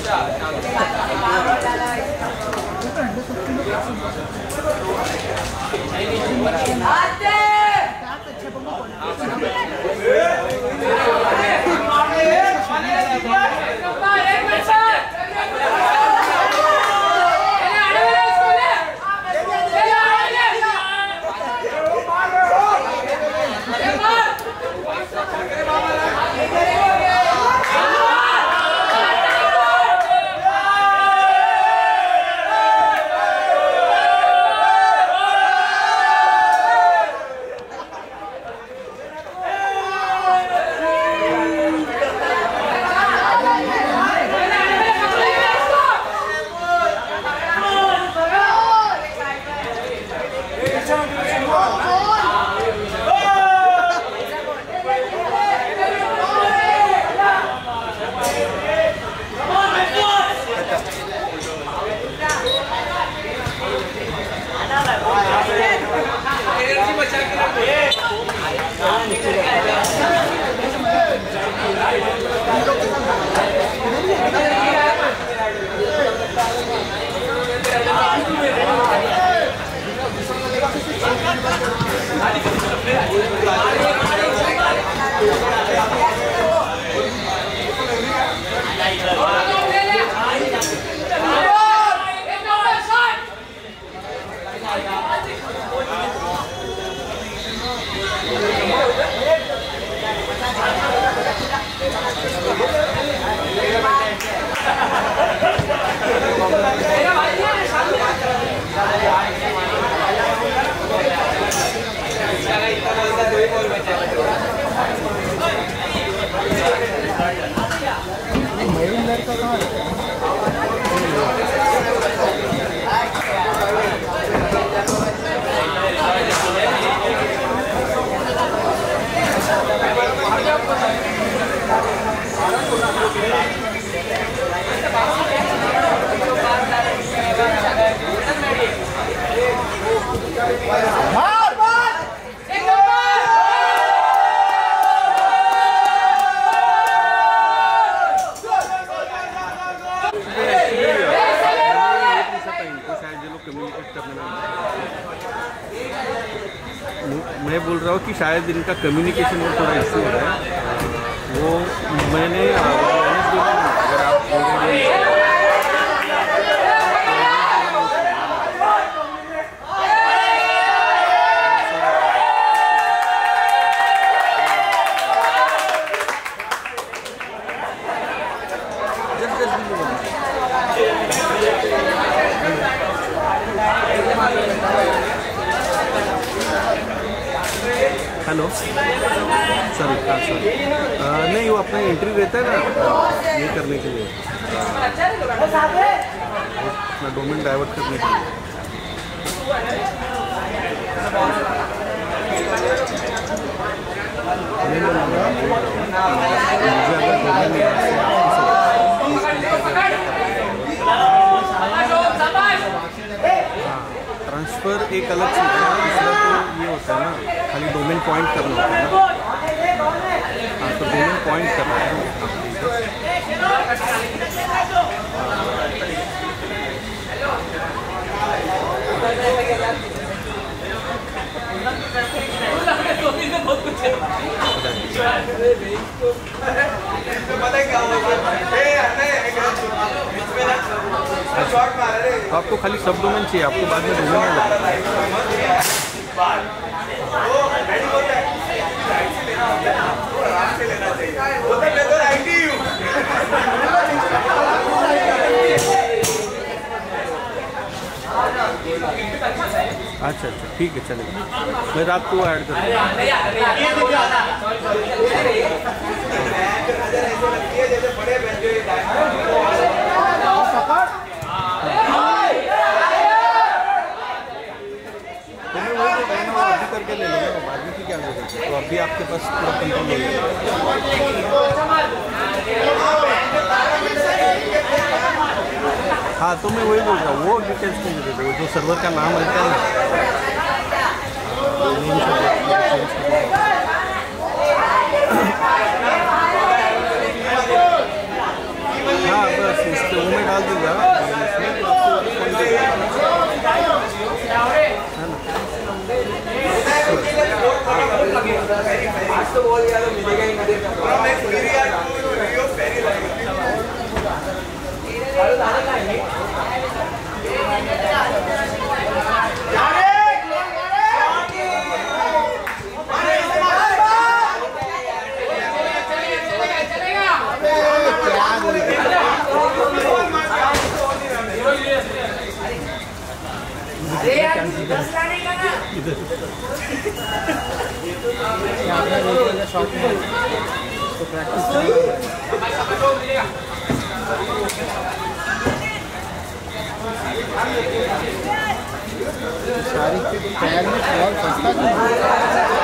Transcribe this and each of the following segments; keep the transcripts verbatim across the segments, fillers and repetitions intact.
मैं बोल रहा हूँ कि शायद इनका कम्युनिकेशन में थोड़ा इशू हो रहा है। वो मैंने अगर आप हेलो सॉरी हाँ सॉरी नहीं वो अपना एंट्री रहता है ना ये करने के लिए अपना डोमेन डाइवर्ट करने के लिए। ट्रांसफ़र एक अलग चीज़ है, दूसरा तो ये होता है ना खाली डोमेन पॉइंट करना होता है ना। हाँ तो डोमेन पॉइंट करना है। तो आपको खाली सब डोमेन चाहिए, आपको बाद में डोमेन नहीं लगता अच्छा अच्छा ठीक है चलेगा, मैं रात को ऐड कर करके ले लेंगे बाद में क्या करेंगे। तो अभी आपके पास पूरा कंट्रोल हो गया। हाँ तो मैं वही बोल रहा हूँ, वो डिटेल्स को मुझे दो, जो सर्वर का नाम रहता है हाँ बस उसको डाल दूंगा इसमें तो आपको फोन शॉट में तो प्रैक्टिस सारी के पैर में बॉल फंसता क्यों?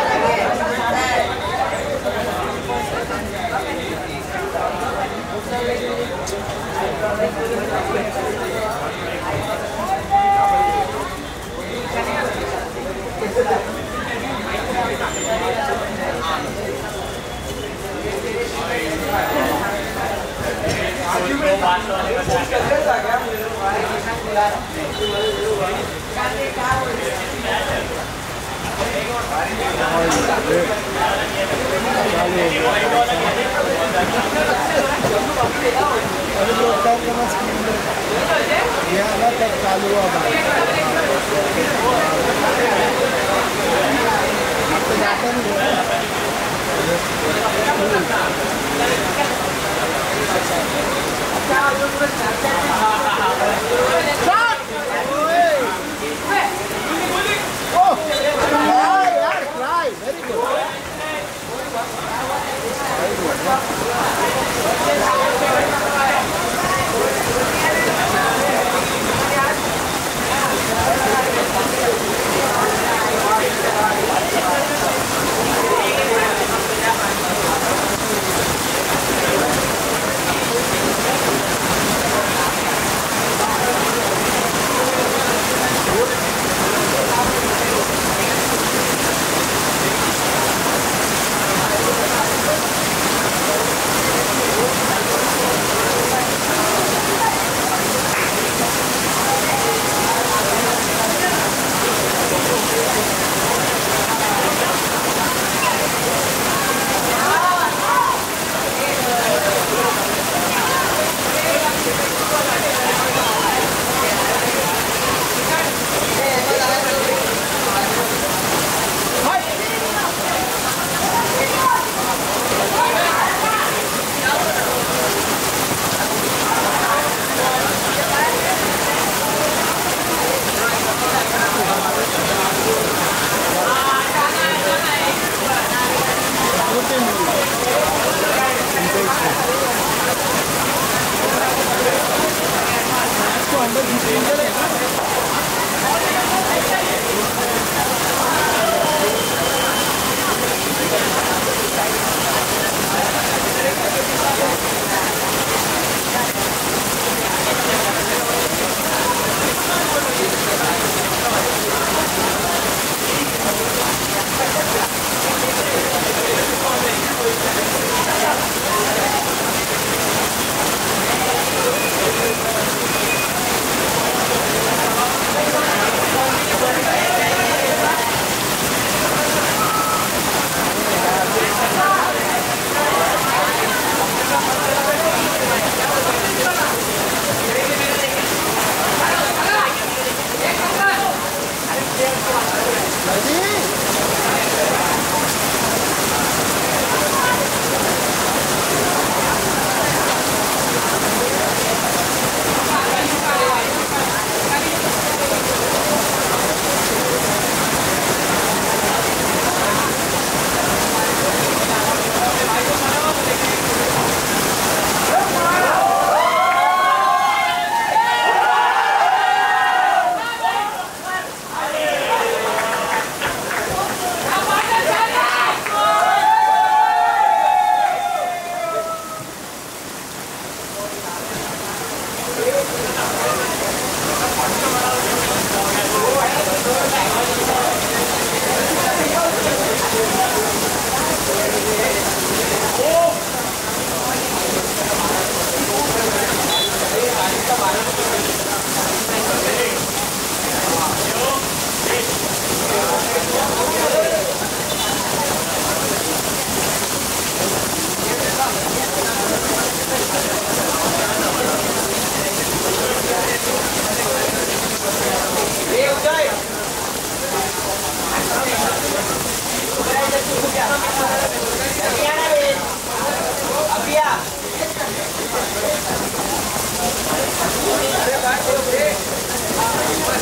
चालू हुआ तो जाते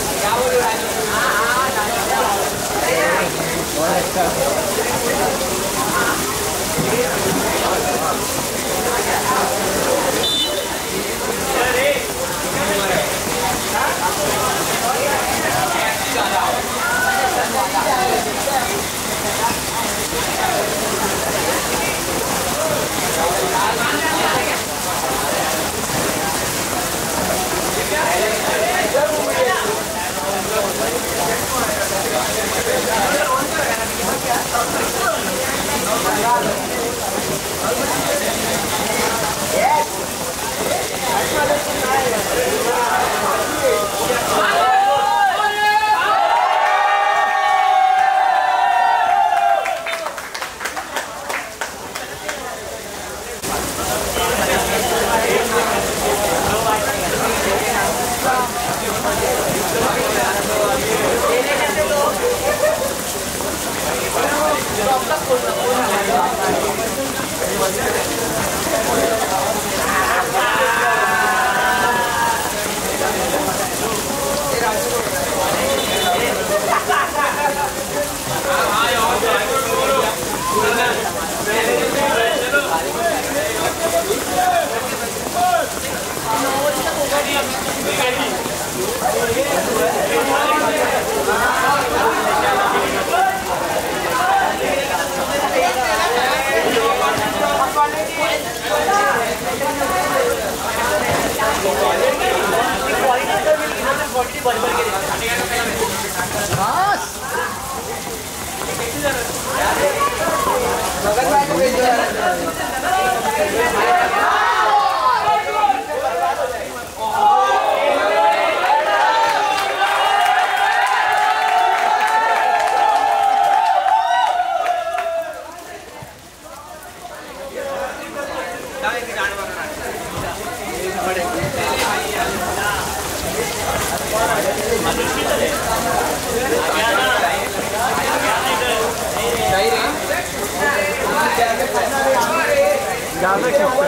ज़्यादा खींचते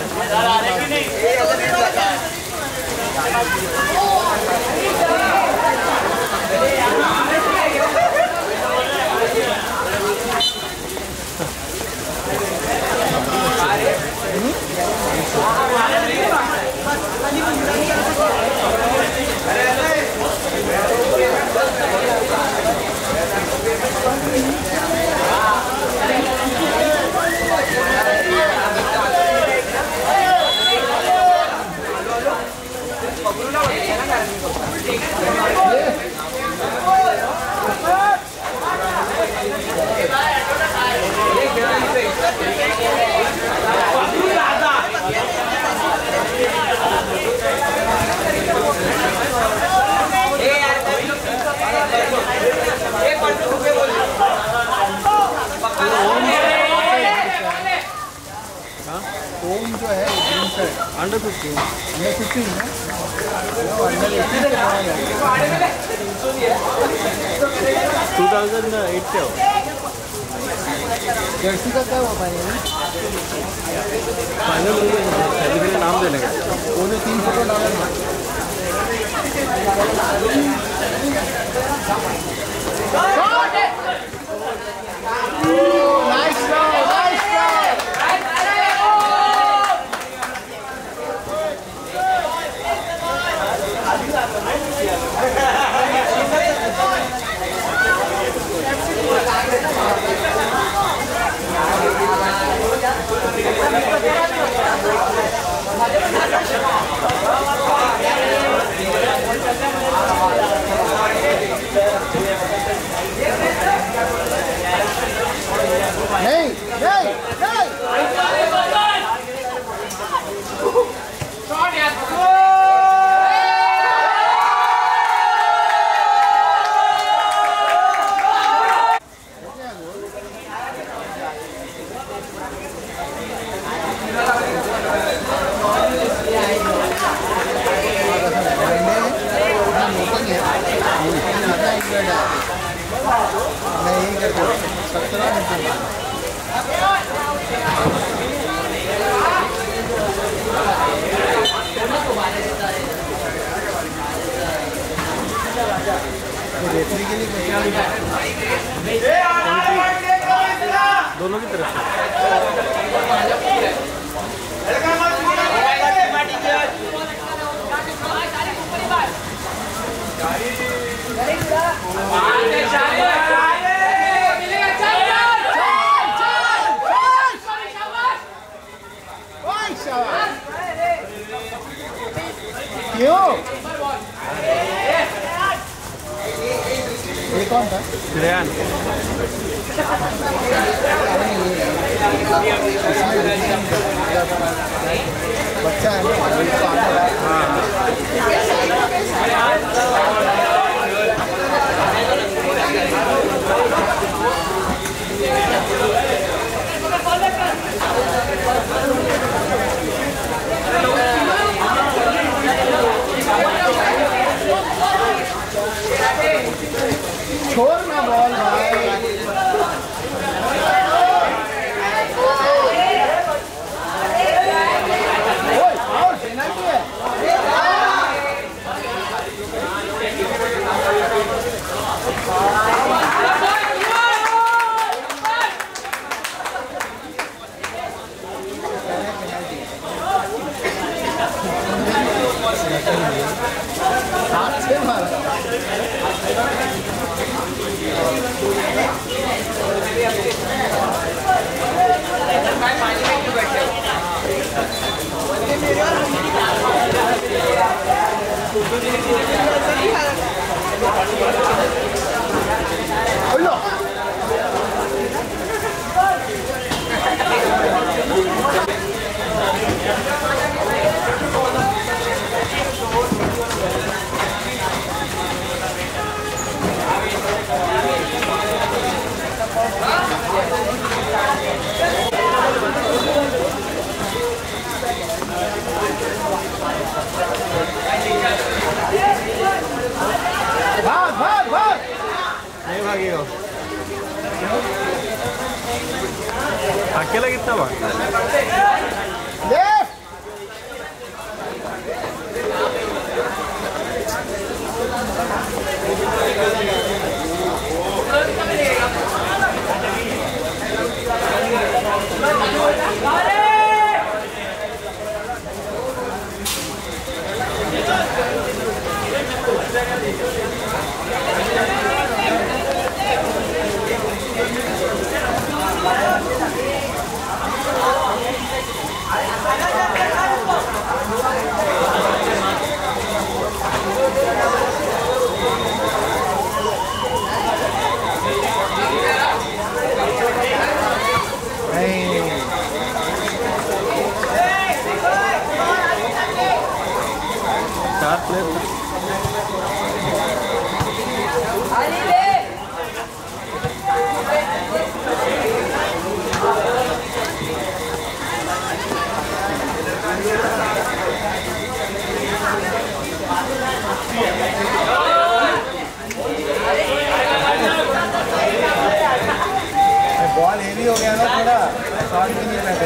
ओम जो है अंडर फिफ्टीन अंडर फिफ्टीन है टू थाउजेंड एट से हो जर्सी का क्या हुआ फाइनल फाइनल सर्टिफिकेट नाम देने का वो जो तीन फोटो डाला नहीं नहीं नहीं मैं यही करता हूँ सत्रह मिनट रेफरी के लिए दोनों की तरफ से क्यों? ये कौन था? श्रेयान बच्चा है ना, हाँ छोड़ ना बॉल भाई। ओए, और पेनल्टी है। हाथ से मारा। भाग भाग भाग। नहीं भागेगा अकेला कितना भाग लेफ्ट। चार प्लेयर बॉल हेवी हो गया ना थोड़ा, शॉट भी नहीं लगे।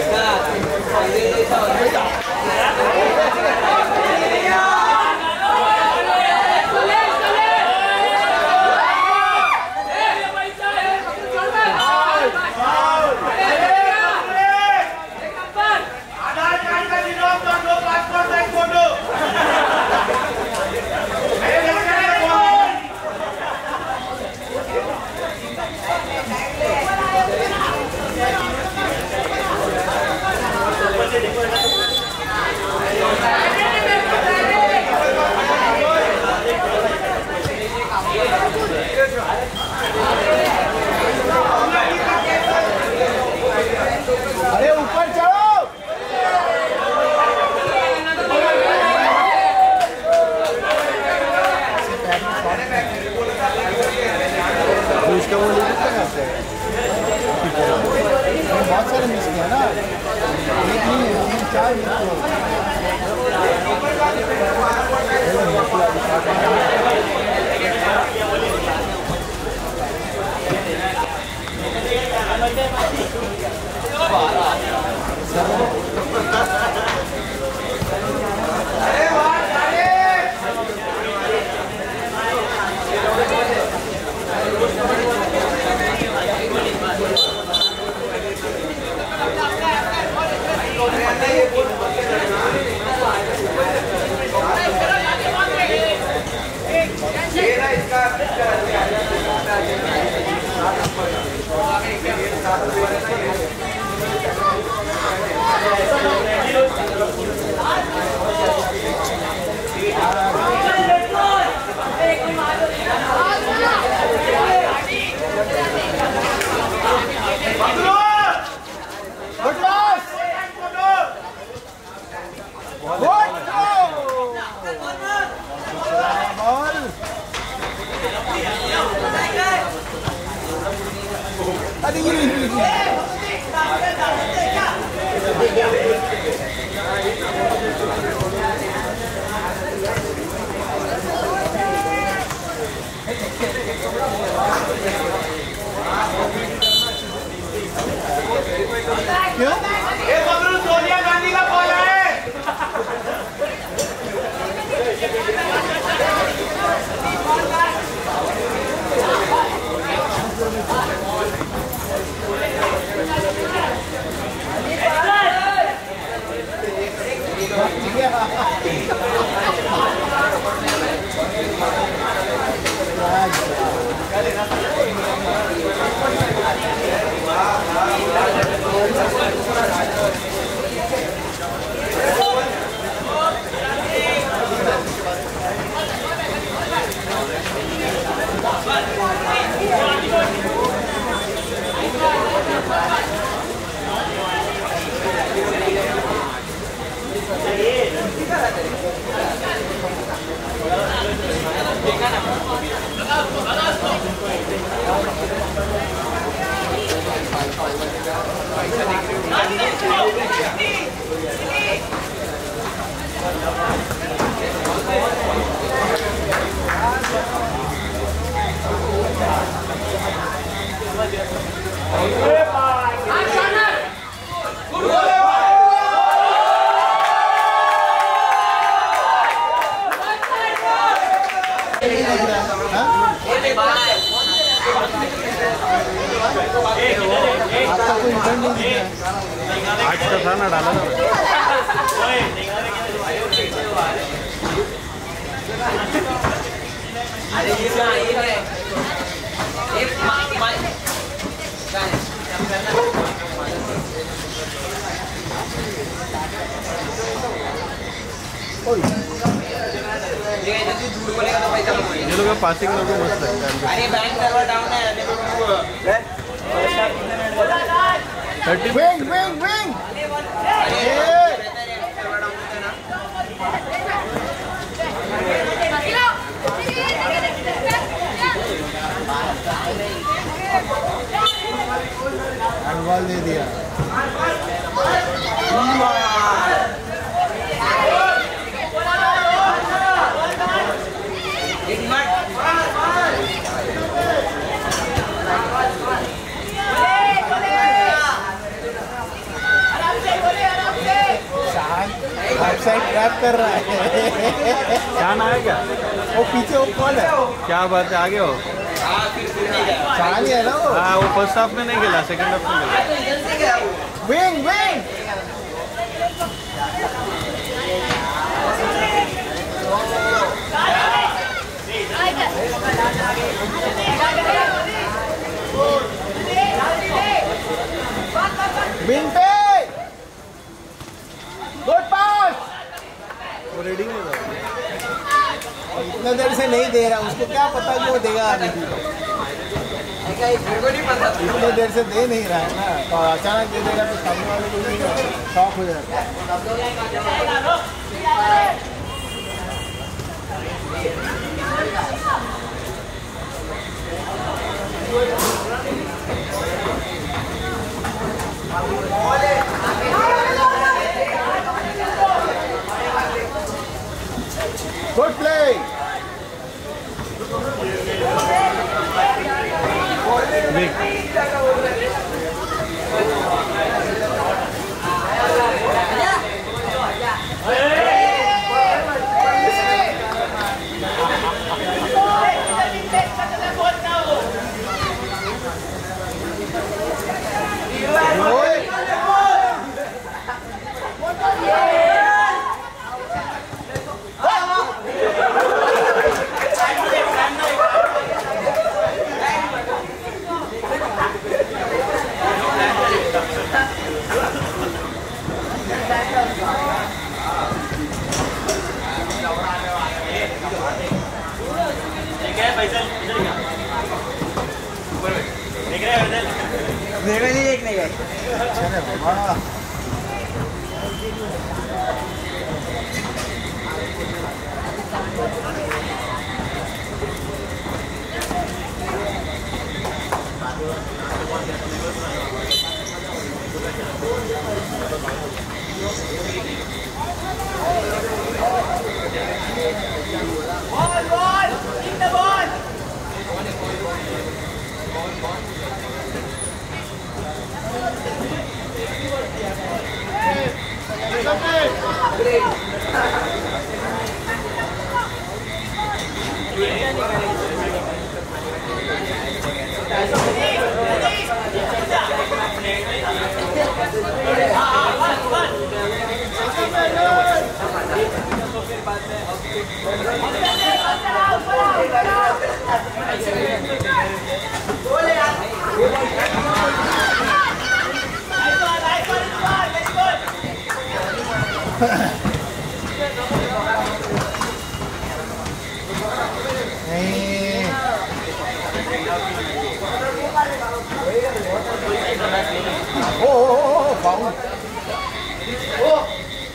अरे ऊपर चढ़ो। इसका वो नहीं करते बहुत सारे मिस किया ना, एक नहीं तीन चार मिस सोनिया गांधी का कॉल है। आज का था ना डाला था। ये लोग पासिंग लोग मस्त लगता है। अरे बैंक सर्वर डाउन है। Thirty wing wing wing handball दे दिया। ऑफसाइड ट्रैप कर रहा है। शान आया क्या? वो पीछे वो कौन है? क्या बात है, आगे हो? शान ही है ना वो। हाँ, वो फर्स्ट हाफ में नहीं खेला, सेकंड हाफ में खेला। विंग विंग विंग पे गुड पास। वो रेडी नहीं था। इतना देर से नहीं दे रहा, उसको क्या पता कि वो देगा अभी। इतने देर से दे नहीं रहा है ना, तो अचानक दे देगा तो सामने वाले को भी शॉक हो जाएगा। Good play. Big. मेरे नहीं देखने गए। चले बाबा Ball, ball, keep the ball. Oh, oh, oh, foul. Oh.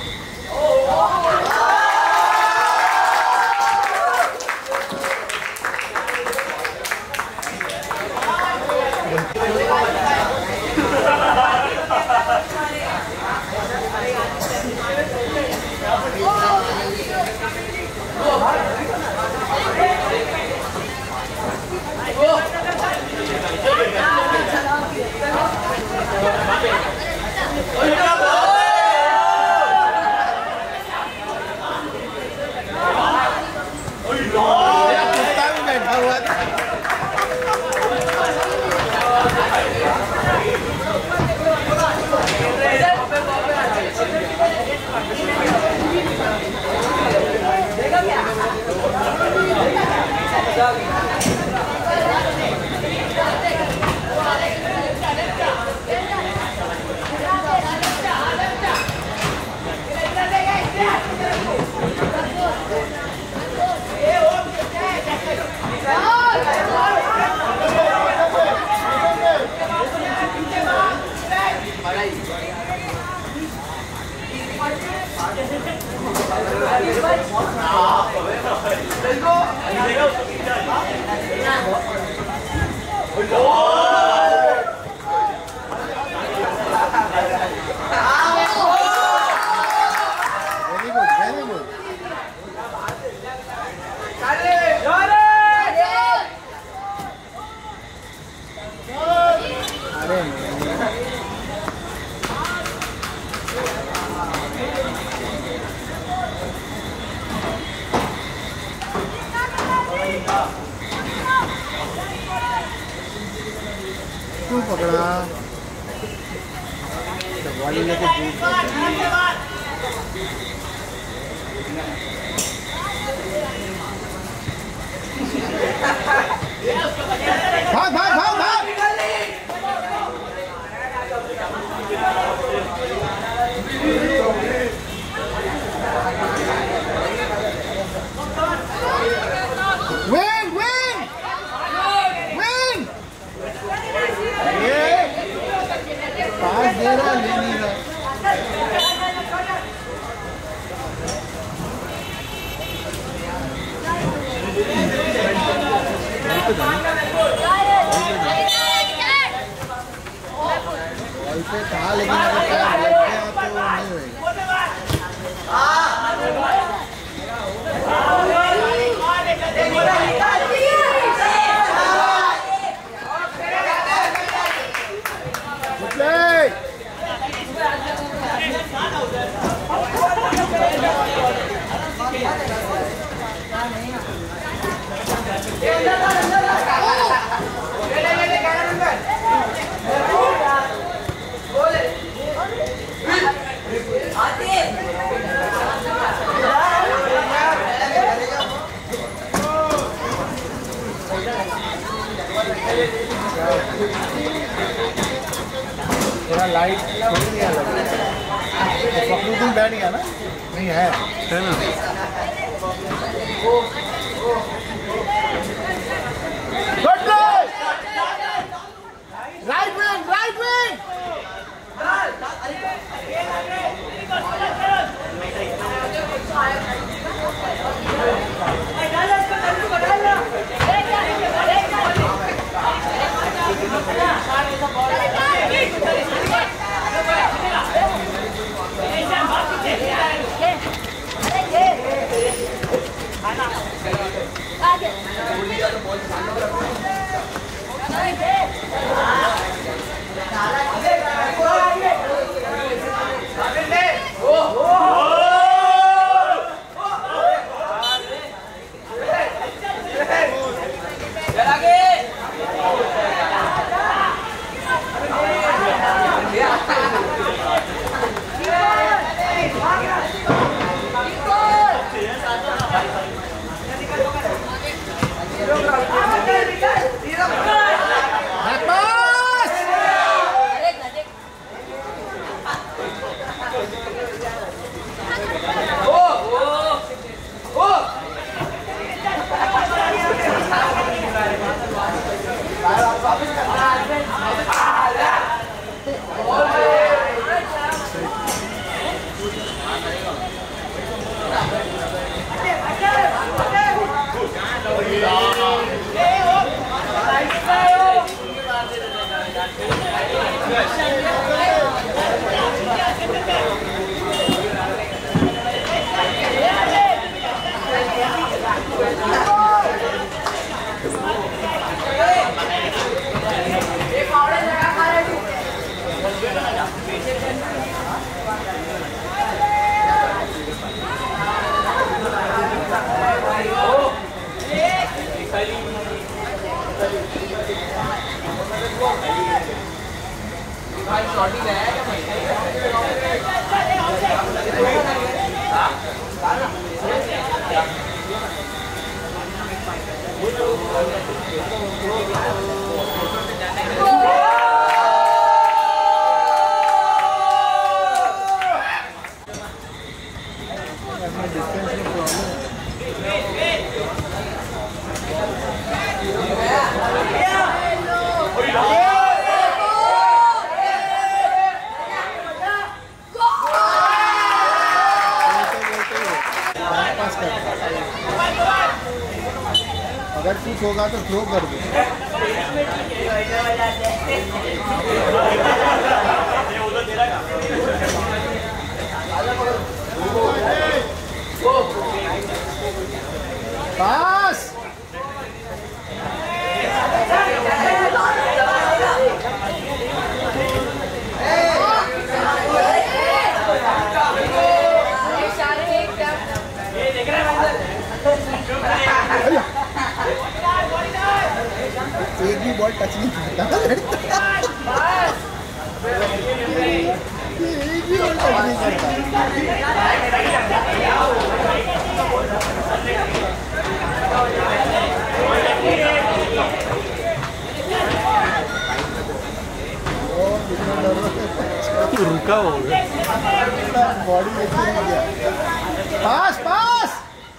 क्यों पकड़ा? वाली लेके भाग भाग भाग भाग win win win ये पास दे रहा ले नहीं रहा ऐसे कहा लेकिन अगर पैर लग गया तो नहीं होएगा थोड़ा लाइट छोड़ दिया फखरुद्दीन बैठ गया ना नहीं है है ना अगर कुछ होगा तो थ्रो कर दो। पास एक भी बॉल टच नहीं करता एक भी बॉल टच नहीं करता। रुका हो बॉडी देखते नहीं गया। पास पास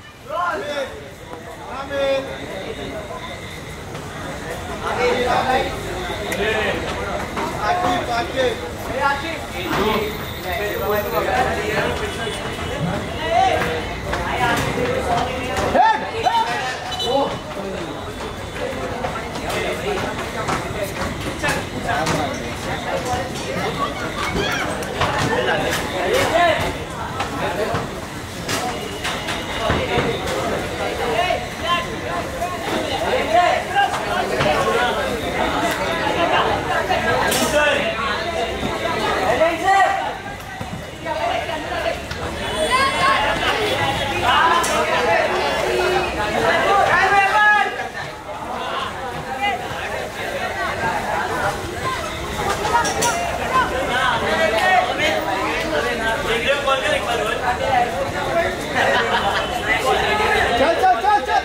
चल चल चल चल।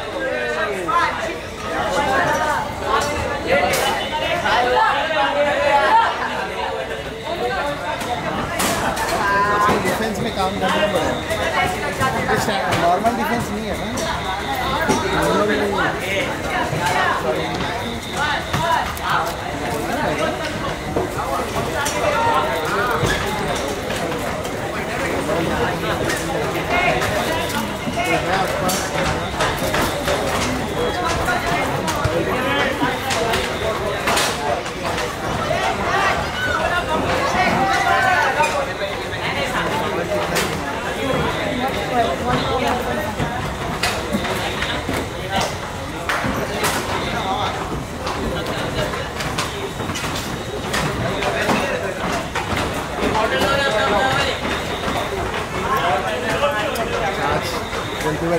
डिफेंस में काम करना पड़ेगा। नॉर्मल डिफेंस नहीं है ना।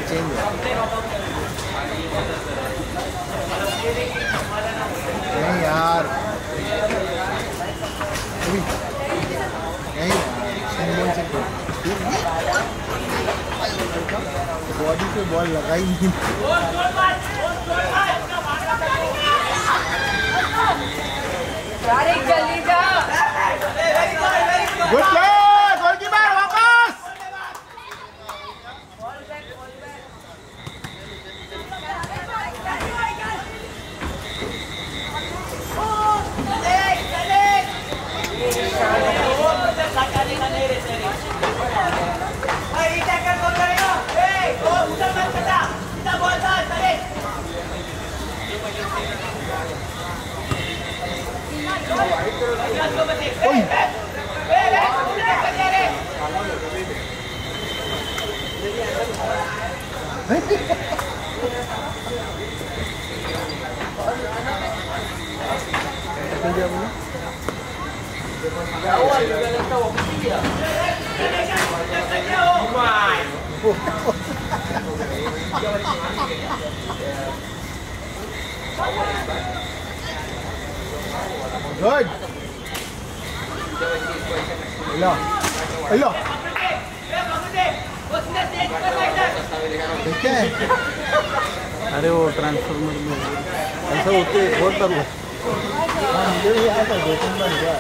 चेंज है। नहीं यार नहीं यार से बॉडी पे बॉल लगा ही नहीं। जल्दी जा। गुड प्ले गोलकीपर वापस। Good. Hello. Hello. ठीक है। अरे वो ट्रांसफॉर्मर में ऐसा होते बहुत बार हुआ। हाँ मुझे भी याद है दो तीन बार हुआ।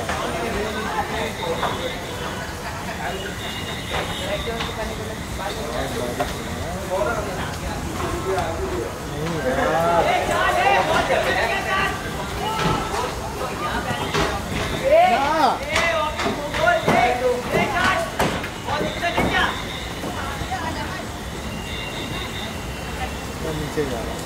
नीचे जा रहा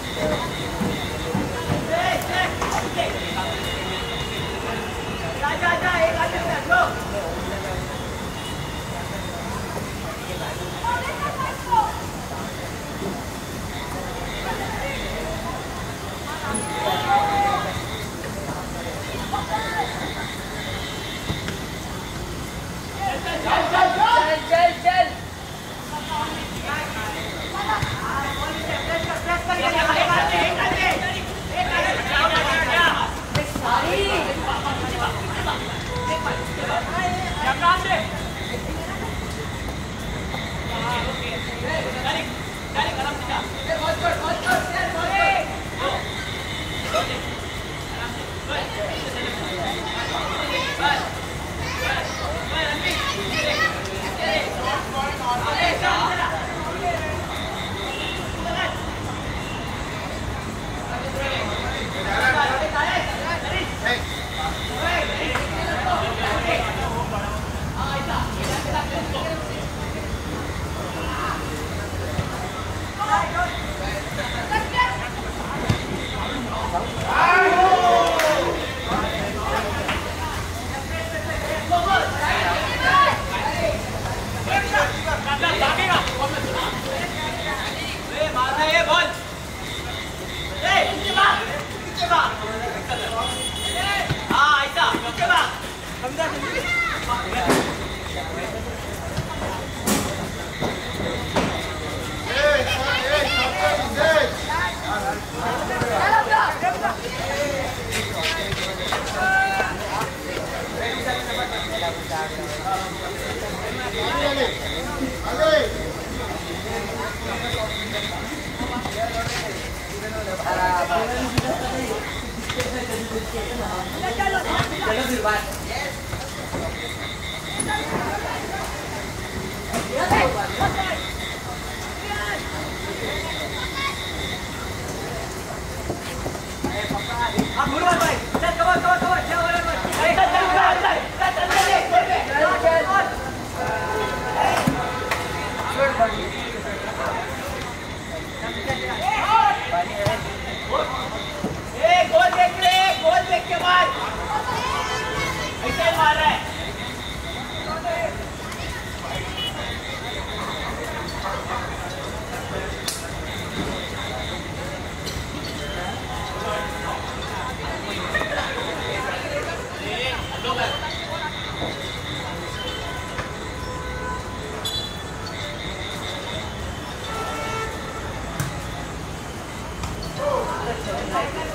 है